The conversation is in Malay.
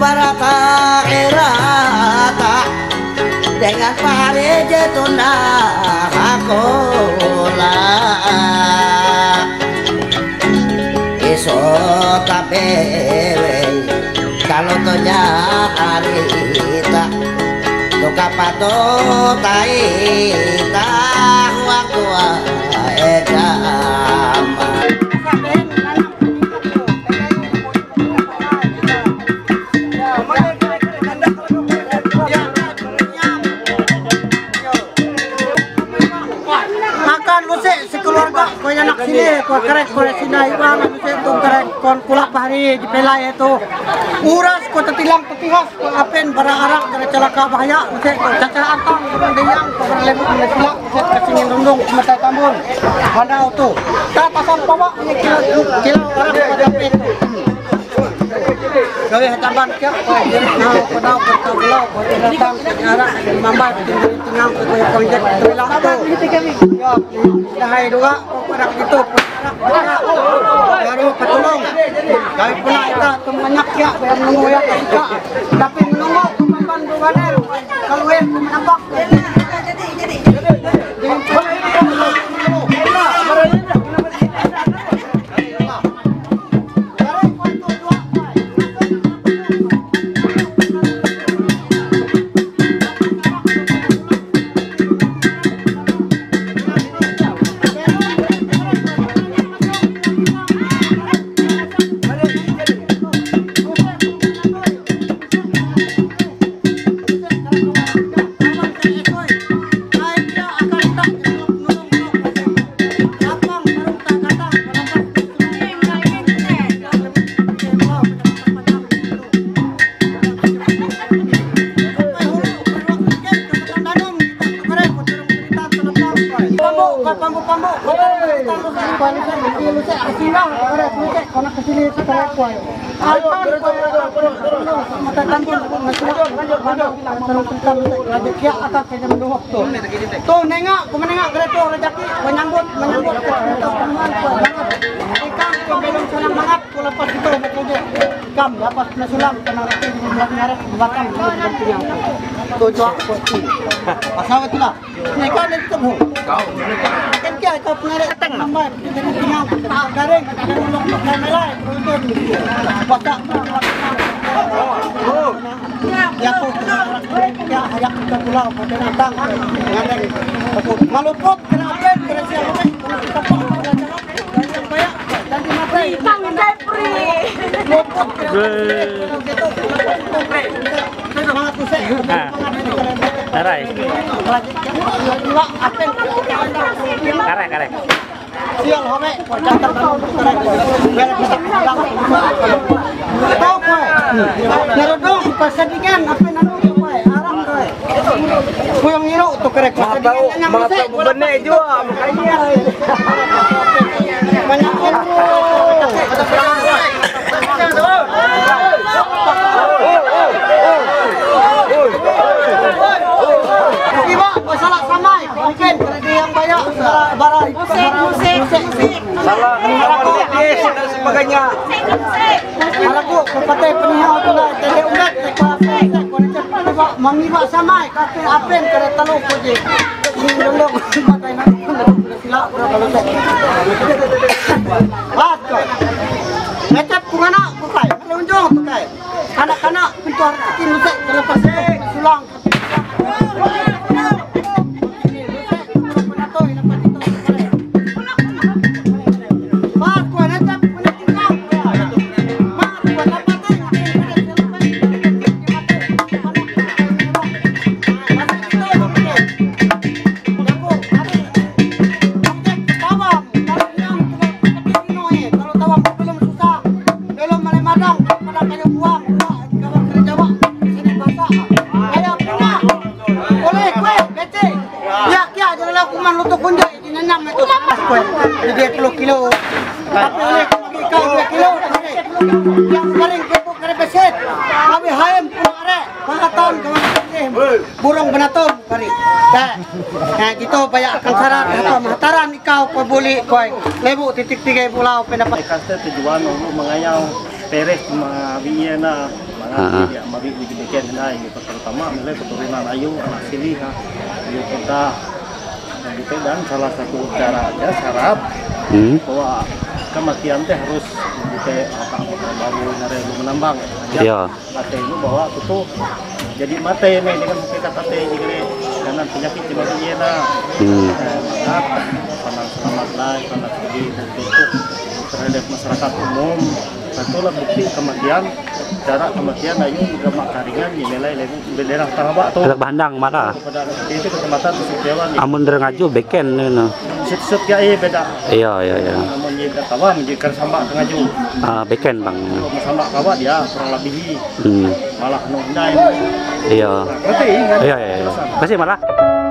barakahirata dengan pare jetuna hakola esok kabeh kalau tonya harita to kapato taita waktu edama anak sini, kau kerek kau sini, iwan itu kerek kau kulak pahari di pelai itu, uras kau tertilang tertihas, kau apen barang arak dari celaka bahaya, usai kau caca antang, kau deyang, kau berlebut melesila, usai kesingin rundung mata tambun, mana itu, tak pasang bawa ini kilo orang kau dapat itu. Kau yang tamban kau, kau dah kau belau, kau datang arak mambai tinggal kau yang tertilang itu, ya, hai dua. Orang itu baru ketolong kami pula kita temanyak ya yang menunggu ya kita tapi menunggu kemakan duganer kalau yang menampak tuh nengok, kau menengok kereta rezeki menyambut ikan kau belum senang banget kau lepas itu bekerja ikan lepas kena sulam kena reti di ngaret bakam tuh cuak kopi pasal itulah ikan itu kau kan kia kau pernah datang lambat jadi tinggal garing ulung melai untuk baca ya aku ya ayak kita pulau pada datang ngadeng maluput kena apen kena siapa kapal dan banyak dan dimati tang depri luput semangat pusat Tarai. Dua apen Karek. siang home jantan tahu karek beres kita pulang tahu kowe ngerodong pasandingan apen anu kowe arang kowe kuyang ngiro tu karek pasandingan mata benek juga makanya banyak Iba, masalah samai, mungkin kredit yang banyak barang musik. salah dan sebagainya. Aku kepada penihau tu lah, jadi umat mamiba samai, kafe apen kena talu puji. Lolong pakai nak silap kalau tak. Baik. Macam kumana bukai, melunjung bukai. Anak-anak pintu hati musik terlepas sulang. Jadi 10 kilo. Tapi oleh kau 2 kilo. Yang paling kepuk kare beset. Kami hayam pulang arek. Pangatan kawan burung benatung kari. Nah gitu banyak akan syarat apa mahataran ikau kau boleh kau lebu titik 3 pulau pendapat. Kasih tujuan untuk mengayau Perez cuma biye na mga dia mabi dibikin na yung terutama nilai keturunan Ayu anak Sili ha Ayu kita gitu dan salah satu cara aja syarat bahwa kematian teh harus gitu baru narelu menambang Iya. mate itu bahwa itu jadi mate nih dengan hakikat teh jadi dengan penyakit cuma biye na maka pandang selamat lah pandang sedih untuk terhadap masyarakat umum itulah bukti kematian cara kematian Ayu gamak karingan nilai bendera Taraba atau Anak Bandang mana? pada itu kecamatan Sukiawan Amun ngaju beken no. sit ya beda Iya. namun jadi kawa menjadi sama ngaju Beken bang. sama kawa dia kurang lebih malah no ndai Iya. ngerti kan Iya. Kasih malah.